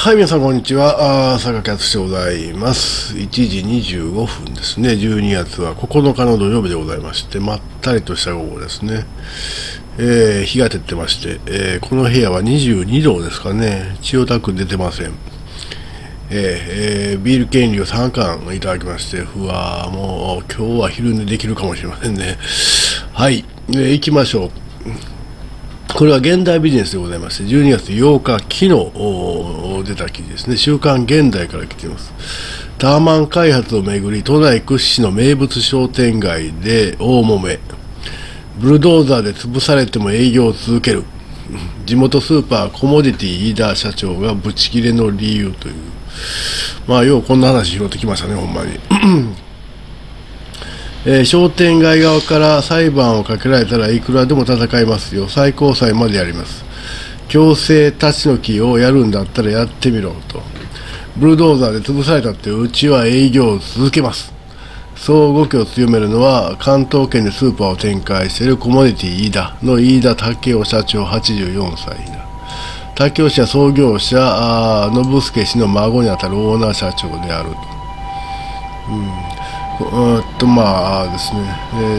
はい、皆さんこんにちは。坂木敦でございます。1時25分ですね。12月は9日の土曜日でございまして、まったりとした午後ですね。日が照ってまして、この部屋は22度ですかね。千代田区出てません。ビール権利を3缶いただきまして、もう今日は昼寝できるかもしれませんね。はい、行きましょう。これは現代ビジネスでございまして、12月8日、昨日出た記事ですね。週刊現代から来ています。タワマン開発をめぐり、都内屈指の名物商店街で大揉め。ブルドーザーで潰されても営業を続ける。地元スーパーコモディティ飯田社長がブチ切れの理由という。ようこんな話拾ってきましたね、ほんまに。商店街側から裁判をかけられたらいくらでも戦いますよ。最高裁までやります。強制立ち退きをやるんだったらやってみろと。ブルドーザーで潰されたってうちは営業を続けます。そう動きを強めるのは関東圏でスーパーを展開しているコモディティ飯田の飯田武雄社長84歳だ。武雄氏は創業者信介氏の孫にあたるオーナー社長であると。ですね、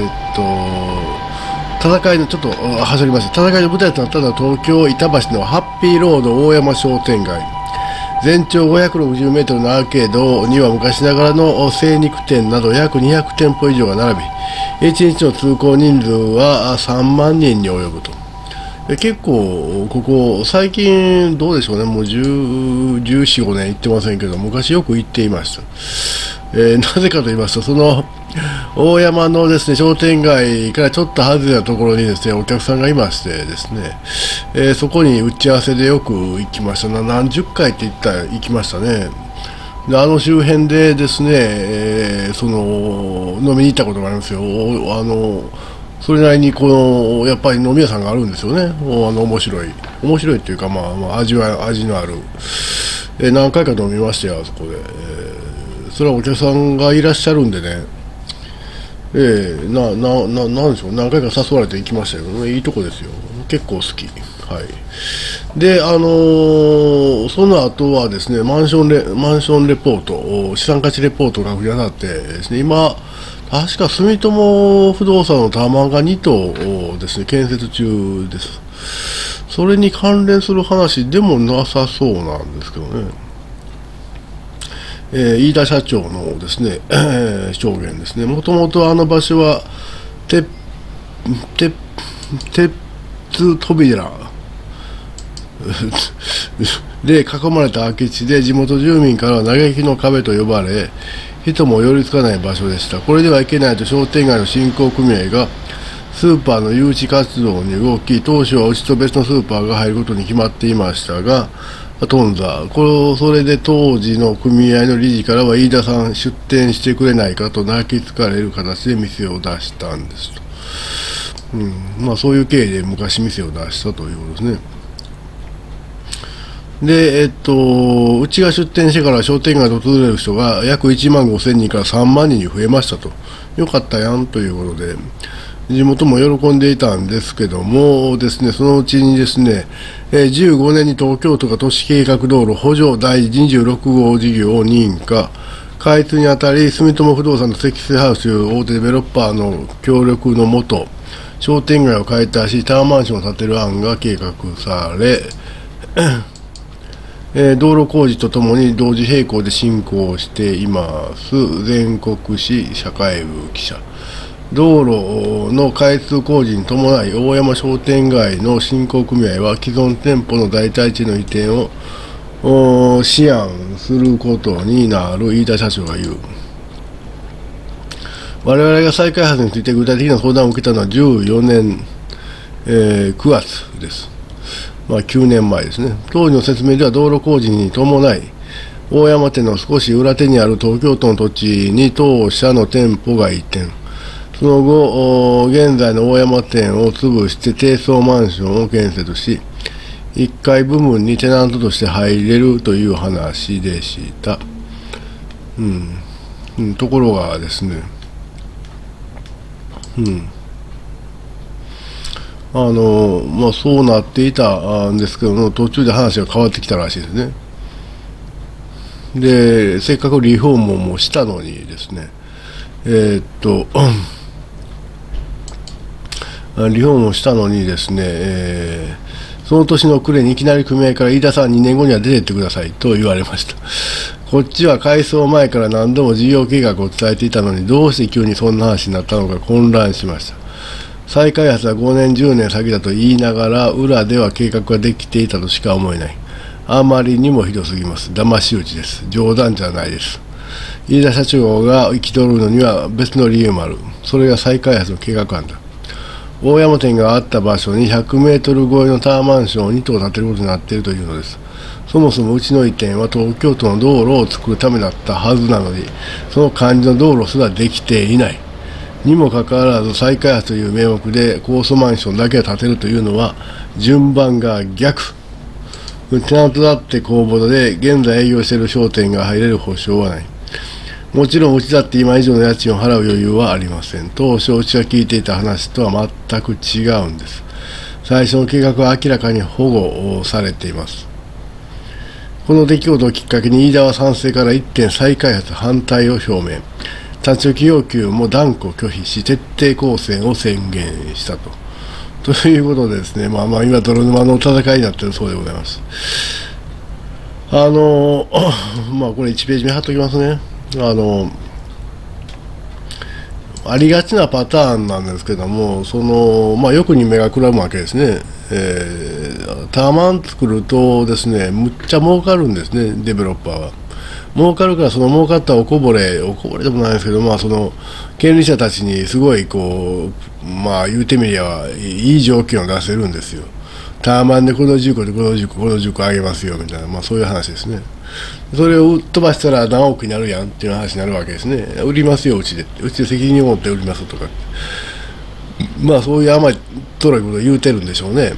戦いのちょっと走りました。戦いの舞台となったのは東京板橋のハッピーロード大山商店街。全長560メートルのアーケードには昔ながらの精肉店など約200店舗以上が並び、1日の通行人数は3万人に及ぶと。結構ここ最近どうでしょうね、もう14、15年行ってませんけど、昔よく行っていました。なぜかと言いますと、その大山のですね商店街からちょっと外れたところにですねお客さんがいましてですね、そこに打ち合わせでよく行きました。何十回って行きましたね。で周辺でですね、飲みに行ったことがありますよ。それなりにやっぱり飲み屋さんがあるんですよね。面白いっていうか、味のある、何回か飲みましたよ、あそこで。それはお客さんがいらっしゃるんでね、なんでしょう、何回か誘われて行きましたけどね、いいとこですよ、結構好き。はい。で、その後はですね、マンションレポート、資産価値レポートが振り当たってですね、今、確か住友不動産のタワマンが2棟ですね、建設中です。それに関連する話でもなさそうなんですけどね。飯田社長のですね、証言ですね。もともとあの場所は鉄扉で囲まれた空き地で、地元住民からは嘆きの壁と呼ばれ、人も寄りつかない場所でした。これではいけないと商店街の振興組合がスーパーの誘致活動に動き、当初はうちと別のスーパーが入ることに決まっていましたが、それで当時の組合の理事からは飯田さん出店してくれないかと泣きつかれる形で店を出したんですと。そういう経緯で昔店を出したということですね。で、うちが出店してから商店街を訪れる人が約1万5千人から3万人に増えましたと。よかったやんということで、地元も喜んでいたんですけどもですね、そのうちにですね、15年に東京都が都市計画道路補助第26号事業を認可、開通にあたり住友不動産と積水ハウスという大手デベロッパーの協力のもと、商店街を解体しタワーマンションを建てる案が計画され、道路工事とともに同時並行で進行しています。全国紙社会部記者。道路の開通工事に伴い大山商店街の振興組合は既存店舗の代替地の移転を思案することになる、飯田社長が言う。我々が再開発について具体的な相談を受けたのは14年、9月です。9年前ですね。当時の説明では道路工事に伴い大山店の少し裏手にある東京都の土地に当社の店舗が移転。その後、現在の大山店を潰して低層マンションを建設し、1階部分にテナントとして入れるという話でした。ところがですね、そうなっていたんですけども、途中で話が変わってきたらしいですね。 で、せっかくリフォームもしたのにですね、リフォームをしたのにですね、その年の暮れにいきなり組合から飯田さん2年後には出てってくださいと言われました。こっちは改装前から何度も事業計画を伝えていたのに、どうして急にそんな話になったのか混乱しました。再開発は5年10年先だと言いながら、裏では計画ができていたとしか思えない。あまりにもひどすぎます。騙し討ちです。冗談じゃないです。飯田社長が生きとるのには別の理由もある。それが再開発の計画案だ。大山店があった場所に100メートル超えのタワーマンションを2棟建てることになっているというのです。そもそもうちの移転は東京都の道路を作るためだったはずなのに、その漢字の道路すらできていない。にもかかわらず再開発という名目で高層マンションだけを建てるというのは順番が逆。テナントだって公募で現在営業している商店が入れる保証はない。もちろんうちだって今以上の家賃を払う余裕はありません。当初うちが聞いていた話とは全く違うんです。最初の計画は明らかに保護されています。この出来事をきっかけに飯田は賛成から一転再開発反対を表明。立ち退き要求も断固拒否し、徹底抗戦を宣言したと。ということでですね、今、泥沼の戦いになっているそうでございます。これ1ページ目貼っときますね。ありがちなパターンなんですけども、欲に目がくらむわけですね。タワマン作るとですね、むっちゃ儲かるんですね、デベロッパーは。儲かるから、その儲かったおこぼれでもないですけど、権利者たちにすごい言うてみりゃいい条件を出せるんですよ。タワマンでこの10個でこの10個あげますよみたいな、そういう話ですね。それを売っ飛ばしたら何億になるやんっていう話になるわけですね。売りますよ、うちで責任を持って売りますとか、そういう甘いとろいことを言うてるんでしょうね。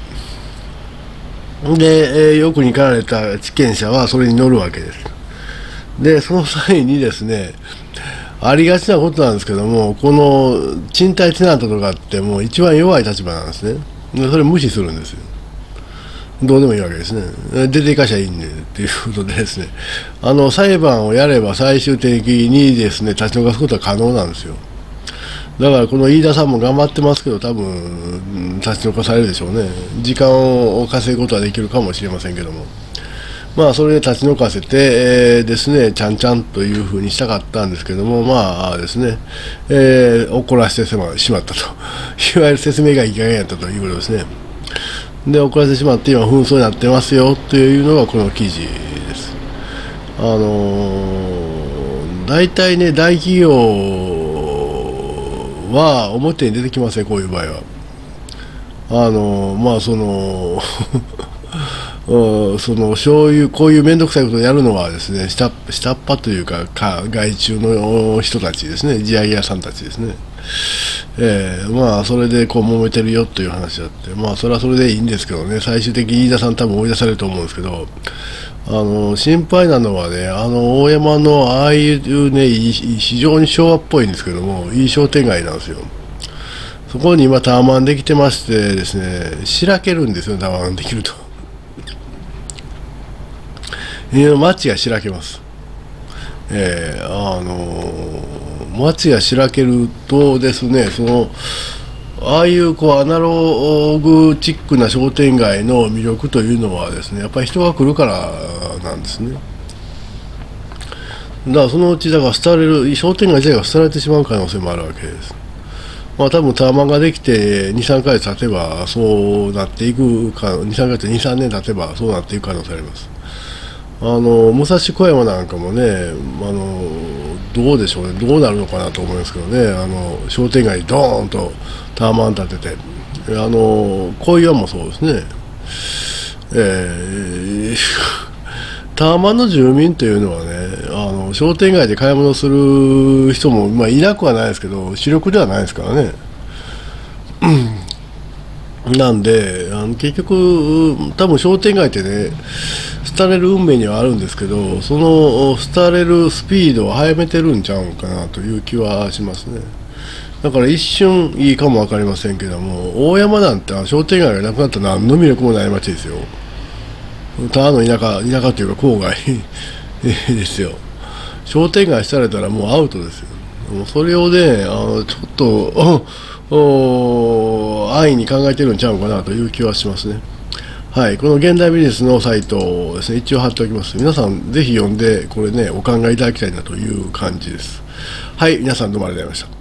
で、欲に駆られた地権者はそれに乗るわけです。で、その際にですね、ありがちなことなんですけども、この賃貸テナントとかってもう一番弱い立場なんですね。でそれを無視するんですよ。どうでもいいわけですね。出ていかしゃいいんでっていうことでですね、裁判をやれば最終的にですね、立ち退かすことは可能なんですよ。だからこの飯田さんも頑張ってますけど、多分立ち退かされるでしょうね。時間を稼ぐことはできるかもしれませんけども。それで立ち退かせて、ですね、ちゃんちゃんというふうにしたかったんですけども、ですね、怒らせてしまったと。いわゆる説明がいい加減やったということですね。で、怒らせてしまって今紛争になってますよというのがこの記事です。大体ね、大企業は表に出てきません、こういう場合は。こういう面倒くさいことをやるのはですね、下っ端というか、外注の人たちですね、地上げ屋さんたちですね。それで揉めてるよという話だって、それはそれでいいんですけどね、最終的に飯田さん多分追い出されると思うんですけど、心配なのはね、大山のああいうね、非常に昭和っぽいんですけども、いい商店街なんですよ。そこに今タワマンできてましてですね、しらけるんですよ、タワマンできると。街がしらけます。街がしらけるとですね、ああいうアナログチックな商店街の魅力というのはですね、やっぱり人が来るからなんですね。だからそのうち商店街自体が廃れてしまう可能性もあるわけです。多分タワマンができて2、3ヶ月経てばそうなっていくか、2、3ヶ月、2、3年経てばそうなっていく可能性あります。武蔵小山なんかもね、どうでしょうね、どうなるのかなと思いますけどね、商店街にドーンとタワマン建てて、小岩もそうですね、タワマンの住民というのはね、商店街で買い物する人も、いなくはないですけど、主力ではないですからね。なんで結局多分商店街ってね、廃れる運命にはあるんですけど、その廃れるスピードを早めてるんちゃうんかなという気はしますね。だから一瞬いいかも分かりませんけども、大山なんて商店街がなくなったら何の魅力もない街ですよ。ただの田舎というか郊外ですよ。商店街されたらもうアウトですよ。もうそれをね、ちょっと、安易に考えてるんちゃうかなという気はしますね。はい、この現代美術のサイトをですね、一応貼っておきます。皆さんぜひ読んで、これね、お考えいただきたいなという感じです。はい、皆さんどうもありがとうございました。